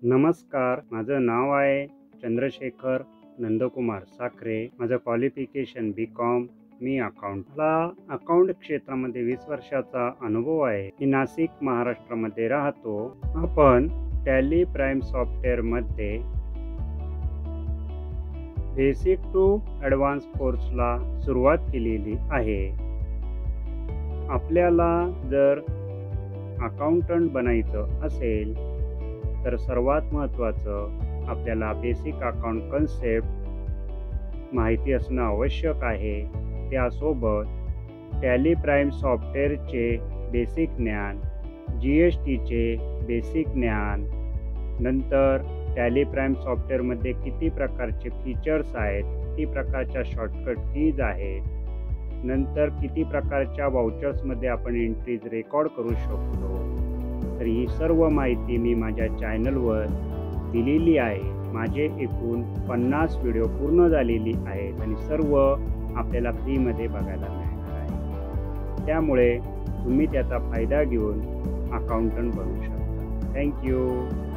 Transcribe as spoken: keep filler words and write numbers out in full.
नमस्कार, माझं नाव आहे चंद्रशेखर नंदकुमार साखरे. माझं क्वालिफिकेशन बी कॉम. मी अकाउंट मला अकाउंट क्षेत्रामध्ये वीस वर्षाचा अनुभव आहे. मी नाशिक, महाराष्ट्रामध्ये राहतो. आपण टॅली प्राईम सॉफ्टवेअरमध्ये बेसिक टू ॲडव्हान्स कोर्सला सुरुवात केलेली आहे. आपल्याला जर अकाउंटंट बनायचं असेल तर सर्वात महत्त्वाचं आपल्याला बेसिक अकाउंट कन्सेप्ट माहिती असणं आवश्यक आहे. त्यासोबत टॅली प्राईम सॉफ्टवेअरचे बेसिक ज्ञान, जी एस टीचे बेसिक ज्ञान, नंतर टॅली प्राईम सॉफ्टवेअरमध्ये किती प्रकारचे फीचर्स आहेत, किती प्रकारच्या शॉर्टकट कीज आहेत, नंतर किती प्रकारच्या वाउचर्समध्ये आपण एंट्रीज रेकॉर्ड करू शकतो. तर ही सर्व माहिती मी माझ्या चॅनलवर दिलेली आहे. माझे एकूण पन्नास व्हिडिओ पूर्ण झालेली आहेत आणि सर्व आपल्याला फ्रीमध्ये बघायला मिळणार आहे. त्यामुळे तुम्ही त्याचा फायदा घेऊन अकाउंटंट बनू शकता. थँक्यू.